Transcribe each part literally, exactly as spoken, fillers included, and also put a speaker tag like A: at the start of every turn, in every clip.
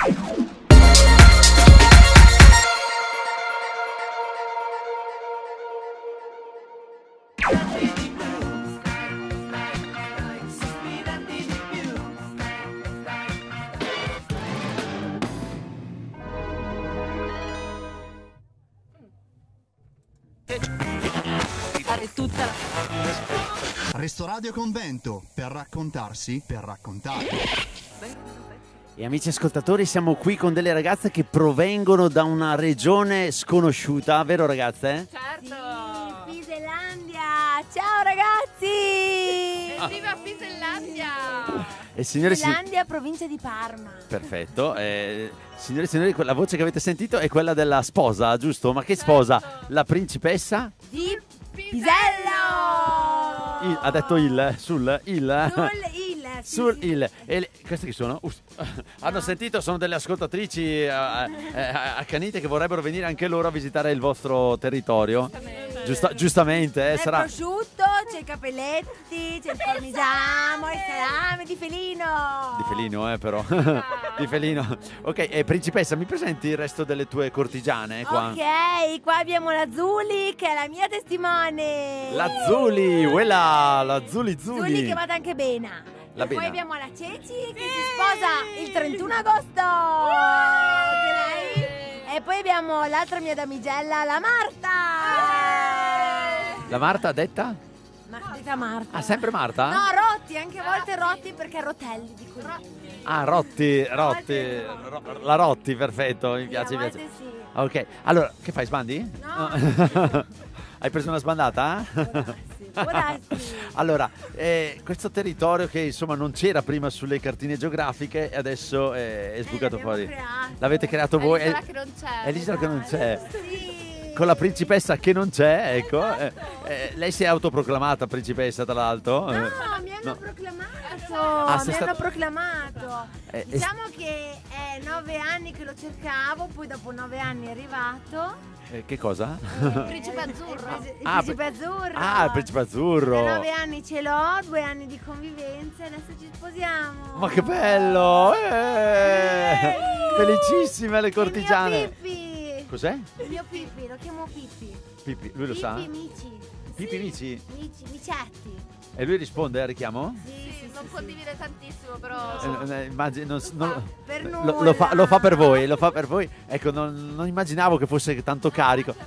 A: Tutta la...
B: Resto Radio Convento, per raccontarsi, per raccontare.
C: E amici ascoltatori, siamo qui con delle ragazze che provengono da una regione sconosciuta, vero ragazze?
A: Certo!
D: Sì, Pisellandia! Ciao ragazzi!
A: Viva Pisellandia!
C: E signore,
D: Pisellandia, provincia di Parma.
C: Perfetto. Eh, signore e signori, la voce che avete sentito è quella della sposa, giusto? Ma che sposa?
A: Certo.
C: La principessa?
D: Di Pisello!
C: Il, ha detto il, sul, il.
D: Sul il. Sì,
C: Sul
D: sì.
C: il. E le, queste chi sono? Uh, hanno sentito? Sono delle ascoltatrici eh, eh, accanite che vorrebbero venire anche loro a visitare il vostro territorio. Giusta, giustamente, eh,
D: C'è
C: sarà.
D: il prosciutto, c'è i capelletti, c'è il parmigiano, il salame di felino.
C: Di felino, eh, però. Di felino. Ok, e principessa, mi presenti il resto delle tue cortigiane qua?
D: Ok, qua abbiamo la Zuli che è la mia testimone.
C: La Zuli, quella, la Zuli Zuli.
D: Zuli che vada anche bene.
C: La
D: E poi
C: Bena.
D: abbiamo la Ceci che si sposa il trentuno agosto. Che lei- E poi abbiamo l'altra mia damigella, la Marta.
C: La Marta ha detta?
D: Ma detta Marta.
C: Ah, sempre Marta?
D: No, Rotti, anche a volte Rotti perché rotelli di così.
C: Ah, Rotti, Rotti, Ro- la Rotti, perfetto, mi piace,
D: a
C: mi
D: volte
C: piace.
D: sì.
C: Ok, allora, che fai, sbandi?
D: No.
C: Hai preso una sbandata?
D: Può darsi.
C: Allora, eh, questo territorio che insomma non c'era prima sulle cartine geografiche e adesso eh, è sbucato
D: l'abbiamo
C: fuori.
D: creato.
C: L'avete creato
A: È
C: voi?
A: l'isola
C: È-
A: che non c'è.
C: È l'isola che non c'è.
D: Sì.
C: Con la principessa che non c'è, ecco. Eh, eh, lei si è autoproclamata principessa, tra l'altro.
D: No,
C: Eh,
D: mi hanno
C: no.
D: proclamato.
C: Ah,
D: mi
C: sei
D: hanno
C: sta-
D: proclamato.
C: Eh, eh,
D: Diciamo che è nove anni che lo cercavo, poi dopo nove anni è arrivato.
C: eh, che cosa?
D: Eh,
A: Principe azzurro.
D: Il
C: Ah,
D: principe azzurro.
C: Ah, il principe
D: Da
C: azzurro.
D: nove anni ce l'ho, due anni di convivenza e adesso ci sposiamo.
C: Ma che bello! Eh! Felicissime le cortigiane.
D: Il mio Pippi.
C: Cos'è?
D: Il mio Pippi, lo chiamo Pippi.
C: Pippi, lui lo sa?
D: Pippi Mici.
C: Pippi Mici?
D: Mici, Micetti.
C: E lui risponde al richiamo?
D: Sì,
A: Sì,
D: sì,
A: non
D: sì,
A: condivide tantissimo, però...
C: Eh, eh, immagino- non- non-
D: Per
C: lo,
D: nulla.
C: lo fa, lo fa per voi, lo fa per voi. Ecco, non, non immaginavo che fosse tanto carico.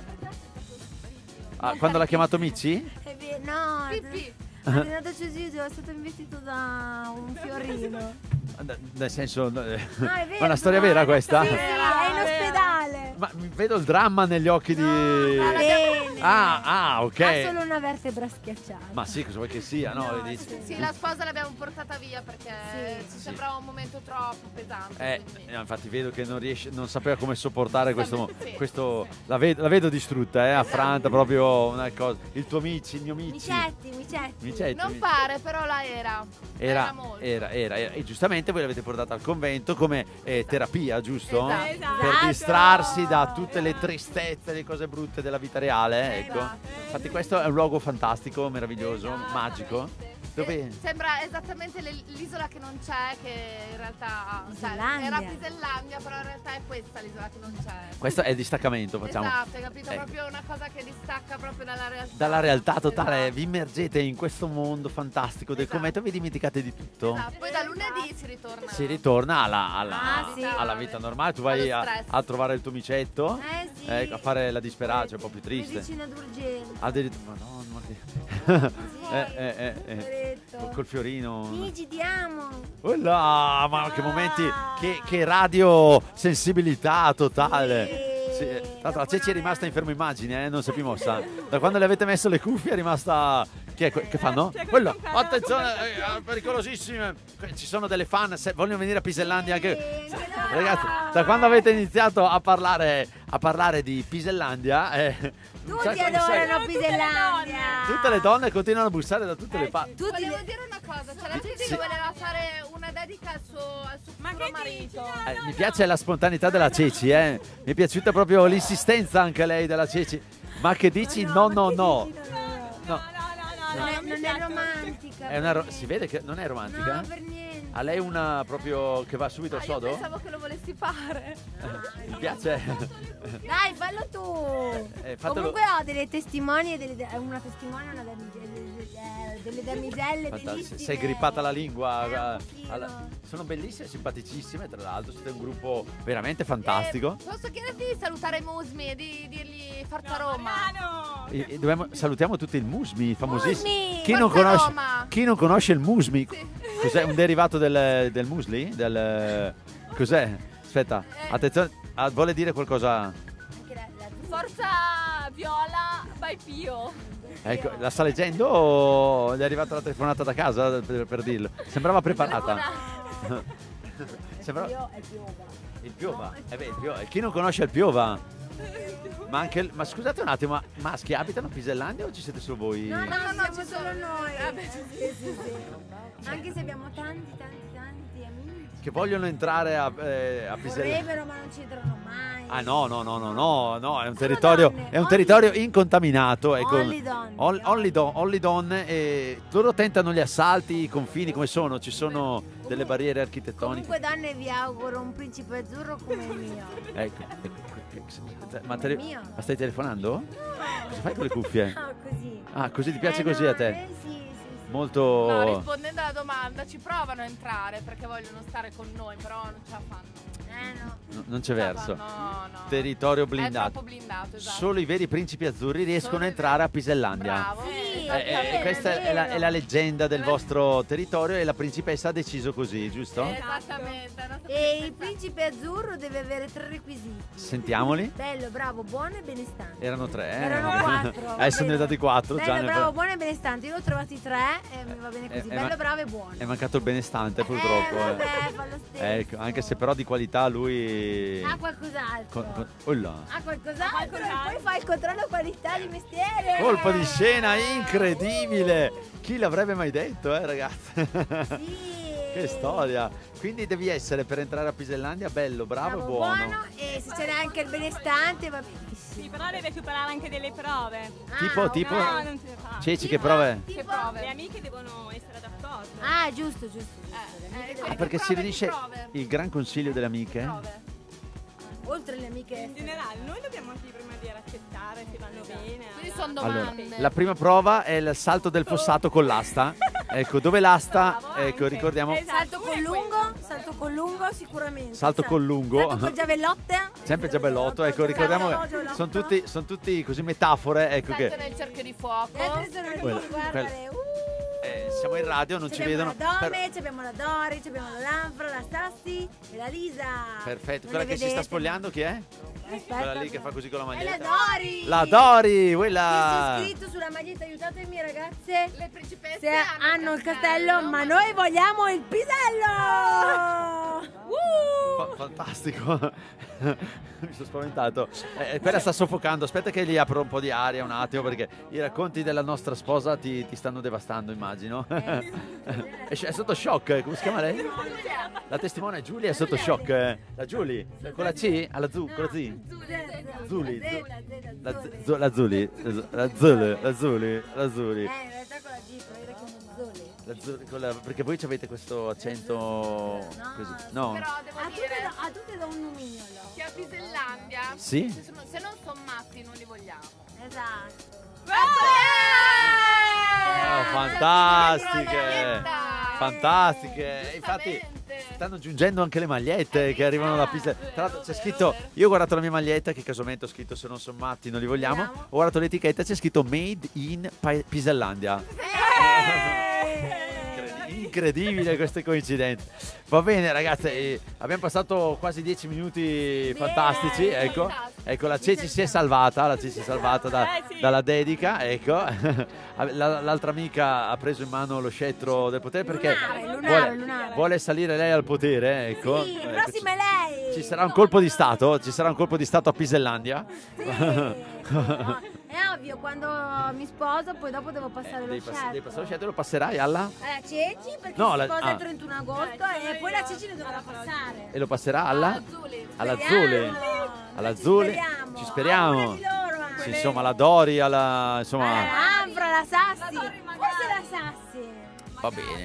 C: Ah, quando l'ha chiamato Mici?
D: È vero, no,
A: Pippi.
D: è nato Cesio, è stato investito da un fiorino.
C: N- Nel senso, no, eh,
D: Ah, è vero.
C: ma è una storia
D: no,
C: vera
D: è
C: questa?
D: Sì, sì, è in ospedale.
C: Ma mi vedo il dramma negli occhi di...
D: Va bene.
C: Ah, ah,
D: Ha
C: ok.
D: solo una vertebra schiacciata.
C: Ma sì, cosa vuoi che sia, no?
D: No,
C: Dici-
D: sì.
A: Sì, la sposa l'abbiamo portata via perché
D: Sì.
A: ci sembrava un momento troppo pesante.
C: Eh,
A: quindi-
C: eh, infatti vedo che non riesce, non sapeva come sopportare questo,
A: Sì.
C: questo la, vedo, la vedo distrutta, eh, affranta proprio una cosa. Il tuo Mici, il mio Mici.
D: Micetti, Micetti.
C: Micetti.
A: Non pare, però la era.
C: Era,
A: molto.
C: era, era, era. E giustamente voi l'avete portata al convento come eh, terapia, giusto?
A: Esatto.
C: Per
D: Esatto.
C: distrarsi da tutte le tristezze, le cose brutte della vita reale, ecco.
A: Esatto.
C: Infatti questo è un luogo fantastico, meraviglioso,
A: Esatto.
C: magico. Dove...
A: Eh, Sembra esattamente le- l'isola che non c'è, che in realtà cioè,
D: Pisellandia.
A: era Pisellandia, però in realtà è questa l'isola che non c'è.
C: Questo è il distaccamento, facciamo.
A: Esatto, hai capito?
C: Ecco.
A: Proprio una cosa che distacca proprio dalla realtà.
C: Dalla realtà totale,
A: Esatto.
C: vi immergete in questo mondo fantastico del
A: Esatto.
C: convento e vi dimenticate di tutto.
A: Esatto. Poi da lunedì si ritorna.
C: Si ritorna alla, alla-
D: Ah, sì.
C: alla vita normale, tu vai
A: Allo
C: a,
A: stress.
C: a trovare il tuo micetto,
D: Eh sì.
C: ecco, a fare la disperata, cioè un po' più triste.
D: Medicina d'urgenza.
C: Addirittura, ma no, ma che... eh, eh, eh, eh.
D: Poveretto.
C: Col fiorino.
D: Amici, ti amo.
C: Oh là, ma che momenti, che, che radio sensibilità totale. Sì, eh, tra l'altro la Ceci è rimasta in fermo immagine, eh, non si è più mossa. Da quando le avete messo le cuffie è rimasta... Chi è que- che fanno? Quello, attenzione, eh, pericolosissime. Ci sono delle fan, se vogliono venire a Pisellandia anche... Ragazzi, da quando avete iniziato a parlare, a parlare di Pisellandia... Eh, un
D: Tutti
C: sacco di sai-
D: adorano Pisellandia.
C: Tutte le donne continuano a bussare da tutte le parti.
D: Tutti
A: Volevo
D: le-
A: dire una cosa, cioè la gente
C: Sì.
A: voleva fare una dedica al suo, al suo futuro marito.
C: Eh, mi piace la spontaneità della Ceci, eh. Mi è piaciuta proprio l'insistenza anche lei della Ceci. Ma che dici? No, no, no. No,
D: Non è, non è romantica.
C: è una ro- si vede che non è romantica?
D: No, per niente.
C: A lei una proprio che va subito
A: Ah,
C: al
A: io
C: sodo?
A: pensavo che lo volessi fare.
C: Mi piace?
D: Dai, fallo tu.
C: Eh, fatelo-
D: Comunque ho delle testimoni e delle, una testimone, una damigelle, eh, delle damigelle
C: Fantastico.
D: bellissime.
C: Sei grippata la lingua.
D: Eh, un
C: guarda.
D: pochino.
C: Alla- Sono bellissime, simpaticissime, tra l'altro. Siete un gruppo veramente fantastico.
A: Eh, posso chiederti di salutare Musmi e di dirgli Forza Roma?
C: E- e dobbiamo- salutiamo tutti il Musmi, famosissimo.
D: Musmi!
C: Chi non,
A: Forza
C: conosce,
A: Roma!
C: chi non conosce il Musmi?
A: Sì.
C: Cos'è? Un derivato del, del musli? Del, cos'è? Aspetta,
A: Eh.
C: attenzione. ah, vuole dire qualcosa?
D: Anche la- la-
E: Forza Viola by Pio.
C: Ecco, la sta leggendo o gli è arrivata la telefonata da casa per, per dirlo? Sembrava preparata. Sembrava...
D: Io è piova.
C: Il Piova. Eh beh, il Piova. Chi non conosce il Piova? Ma anche il- ma scusate un attimo, ma maschi abitano a Pisellandia o ci siete solo voi?
D: No, no,
A: no,
D: siamo
A: ci
D: solo
A: sono-
D: noi.
A: Vabbè,
D: Sì, sì, sì. Anche se abbiamo tanti, tanti, tanti amici.
C: Che vogliono entrare a, eh, a Pisellandia.
D: Vorrebbero, ma non ci entrano mai.
C: Ah no, no, no, no, no, no, è un
D: Sono
C: territorio,
D: donne,
C: è un
D: only-
C: territorio incontaminato. Ecco.
D: Only donne.
C: All- only, don- only donne e loro tentano gli assalti, i confini come sono, ci sono delle barriere architettoniche.
D: Comunque donne vi auguro un principe azzurro come il mio.
C: Ecco, ecco, ma,
D: Come
C: tele-
D: il mio.
C: ma stai telefonando? Cosa fai con le cuffie?
D: Ah, così.
C: Ah, così ti piace
D: Eh,
C: così
D: no,
C: a te?
D: eh, sì, sì, sì.
C: Molto...
A: No, rispondendo alla domanda, ci provano a entrare perché vogliono stare con noi, però non ce la fanno.
D: Eh no.
C: No, non c'è
A: Non ce la
C: verso.
A: fanno, no, no.
C: Territorio
A: È
C: blindato.
A: troppo blindato, esatto.
C: Solo i veri principi azzurri riescono
A: Solo
C: a
A: i
C: entrare
A: veri-
C: a Pisellandia.
A: Bravo.
D: Sì,
C: Eh,
D: ho
C: eh,
D: capito,
C: questa è la,
D: vero.
C: è la leggenda del vostro territorio e la principessa ha deciso così, giusto?
A: Esattamente. la nostra
D: E il
A: principessa.
D: principe azzurro deve avere tre requisiti.
C: Sentiamoli.
D: Bello, bravo, buono e benestante.
C: Erano tre, eh?
D: Erano quattro.
C: Adesso sono diventati quattro.
D: Bello,
C: già ne-
D: bravo, buono e benestante. Io l'ho trovati tre e mi va bene
C: Eh,
D: così.
C: eh,
D: Bello,
C: ma-
D: bravo e buono.
C: È mancato il benestante purtroppo.
D: Eh,
C: eh.
D: vabbè, fa lo stesso.
C: Ecco, anche se però di qualità lui...
D: Ha qualcos'altro.
C: Con, con... oh là.
D: Ha qualcos'altro.
E: qualcos'altro.
D: E poi fa il controllo qualità di mestiere.
C: Colpo di scena incredibile! Chi l'avrebbe mai detto, eh ragazzi?
D: Sì.
C: Che storia! Quindi devi essere per entrare a Pisellandia bello, bravo,
D: Bravo,
C: e buono.
D: buono. E se c'è anche il benestante va benissimo.
E: Sì, però deve superare anche delle prove.
C: Tipo,
D: Ah,
C: tipo-
D: ok.
E: No, non ce la fa.
C: Ceci, che prove?
D: Tipo-
A: Che prove?
E: Le amiche devono essere d'accordo.
D: Ah, giusto, giusto. giusto.
A: Eh,
D: Le amiche
A: eh,
D: devono-
C: Ah, perché
A: Che
C: si
A: prove,
C: riunisce
A: che prove?
C: il gran consiglio delle amiche.
A: Prove.
D: Oltre le amiche.
E: In generale, noi dobbiamo anche prima dire accettare se vanno bene.
A: Quindi sono
C: Allora,
A: domande.
C: la prima prova è il salto del fossato con l'asta. Ecco, dove l'asta?
E: Bravo,
C: Ecco,
E: anche.
C: ricordiamo.
E: Esatto.
D: Salto con
E: Uno è
D: lungo, salto con lungo sicuramente.
C: Salto con lungo.
D: Salto con giavellotte.
C: Sempre giabellotto, ecco, ricordiamo che sono tutti, sono tutti così metafore, ecco
A: Salto
C: che
A: nel cerchio di fuoco.
D: E altre sono lì,
C: Quella-
D: guardale. Uh.
C: eh, siamo in radio, non ci
D: Abbiamo
C: vedono.
D: la
C: per-
D: Dome, abbiamo la Dori, abbiamo la Lanfra, la Sassi e la Lisa.
C: Perfetto,
D: Non
C: quella
D: le
C: che si sta
D: vedete,
C: spogliando chi è?
D: ma- Aspetta.
C: Quella lì che fa così con la
D: È la
C: maglietta.
D: Dori.
C: La Dori,
D: Chi si è
C: quella.
D: iscritto sulla maglietta, aiutatemi ragazze.
A: Le principesse
D: Se hanno il castello, ma noi vogliamo il pisello!
C: Fa- fantastico. Mi sono spaventato. Eh, quella sta soffocando. Aspetta che gli apro un po' di aria un attimo perché i racconti della nostra sposa ti, ti stanno devastando, immagino.
D: Eh,
C: è, è sotto shock. Come si chiama lei? La testimone Giulia è sotto shock. eh. La Giulia con la C? Alla Z, con la Z. Zuli,
D: Zula,
C: La,
D: Zula,
C: Z-
D: Zuli.
C: Zu- la Zuli, la Zuli, la Zuli, la Zuli.
D: Eh, in realtà con la G, però io la chiamo Zuli.
C: La Zuli con la- perché voi avete questo accento così. No?
A: Però devo
D: A tutte,
A: dire
D: do- a tutte do un nomignolo.
A: che a Pisellandia,
C: Sì?
A: se, sono- se non sono matti non li vogliamo.
D: Esatto.
C: Ah,
A: Eh,
C: fantastiche!
A: Dai.
C: Fantastiche! Infatti
A: Giustamente.
C: stanno giungendo anche le magliette che arrivano da Pisa. Tra l'altro c'è scritto, io ho guardato la mia maglietta che casualmente ho scritto se non sono matti non li vogliamo.
D: Vogliamo.
C: Ho guardato l'etichetta, c'è scritto Made in Pa- Pisellandia. Incredibile queste coincidenze. Va bene ragazzi, eh, abbiamo passato quasi dieci minuti fantastici, ecco.
A: fantastici.
C: Ecco, la Ceci si è salvata, la Ceci si è salvata da-
E: Eh, sì.
C: dalla dedica, ecco. La- l'altra amica ha preso in mano lo scettro del potere perché
D: Lunare, lunare,
C: vuole,
D: lunare.
C: vuole salire lei al potere, ecco.
D: Sì,
C: Ecco,
D: prossima è lei.
C: ci sarà un colpo di stato, ci sarà un colpo di stato a Pisellandia.
D: Sì. No, è ovvio, quando mi sposo poi dopo devo passare lo
C: Devi, pass-
D: scelto.
C: devi passare lo scettro, lo passerai alla
D: Alla Ceci perché
C: No,
D: si
C: la-
D: sposa
C: ah.
D: il trentuno agosto e poi la Ceci ne dovrà passare.
C: e lo passerà alla
A: Azzurri.
C: alla
D: Speriamo.
C: Zuli. Alla
D: Noi ci
C: Zuli.
D: speriamo.
C: Ci speriamo.
D: A una di loro anche.
C: Sì, insomma, la Dori, alla insomma
D: Alla Lanfra, la Sassi. Forse la Sassi.
C: va bene.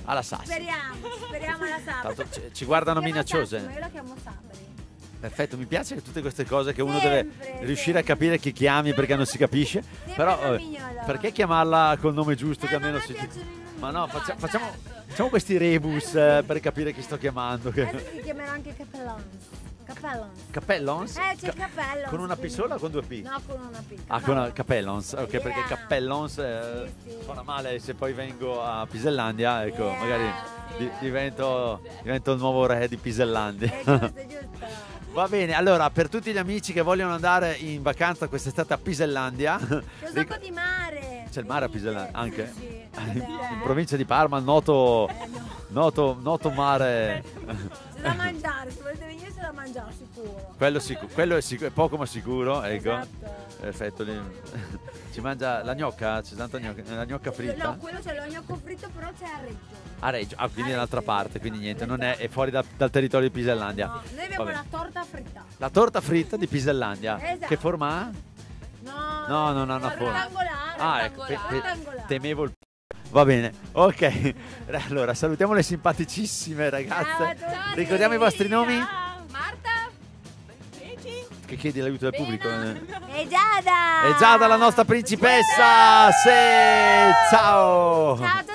C: alla Sassi.
D: Speriamo, speriamo alla Sabri.
C: Tanto ci, ci guardano
D: Chiama
C: minacciose.
D: Sassi, ma io la chiamo Sabri.
C: Perfetto, mi piace che tutte queste cose che uno
D: Sempre,
C: deve riuscire a capire chi chiami perché non si capisce.
D: Sempre
C: Però
D: una
C: eh,
D: mignola.
C: perché chiamarla col nome giusto
D: Eh,
C: che
D: ma a
C: almeno
D: me
C: si...
D: piacciono i nomi.
C: Ma no, faccia- facciamo,
A: certo.
C: facciamo questi rebus eh, per capire chi sto chiamando. che-
D: Adesso ti chiamerò anche Cappellons. Cappellons.
C: Cappellons?
D: Eh, c'è il Cappellons.
C: Con una P
D: quindi-
C: sola o con due P?
D: No, con una P.
C: Ah, con una Cappellons, ok, perché
D: Yeah.
C: Cappellons eh,
D: Sì, sì.
C: suona male se poi vengo a Pisellandia, ecco,
D: Yeah.
C: magari di- divento, divento il nuovo re di Pisellandia.
D: È giusto, è giusto.
C: Va bene, allora per tutti gli amici che vogliono andare in vacanza quest'estate a Pisellandia,
D: C'è un
C: ric-
D: sacco di mare.
C: c'è il mare a
D: Venite.
C: Pisellandia anche?
D: Sì, sì.
C: in,
D: Vabbè.
C: in provincia di Parma, il noto,
D: Eh, no.
C: noto, noto mare,
D: C'è da mangiare, se volete venire c'è da mangiare sicuro.
C: quello, sicu- quello è, sicu- è poco ma sicuro, ecco.
D: Esatto.
C: Perfetto, lì- ci mangia la gnocca, c'è tanta gnocca, la gnocca fritta.
D: No, quello c'è lo gnocco fritto, però c'è a Reggio.
C: A Reggio, ah, quindi
D: A
C: dall'altra
D: Reggio.
C: parte, quindi niente, non è, è fuori da- dal territorio di Pisellandia.
D: No, noi abbiamo
C: Vabbè.
D: la torta fritta.
C: La torta fritta di Pisellandia,
D: Esatto.
C: che forma ha?
D: No,
C: No, non ha una
D: è
C: forma.
D: rettangolare.
C: Ah, ecco, pe- pe-
D: rettangolare.
C: temevo il p***o. Va bene, ok. Allora, salutiamo le simpaticissime ragazze.
D: Ciao a tutti.
C: Ricordiamo i vostri nomi?
A: Marta?
C: Che chiedi l'aiuto del pubblico. eh.
D: E Giada!
C: E Giada, la nostra principessa! Sì, ciao!
D: Ciao a tutti!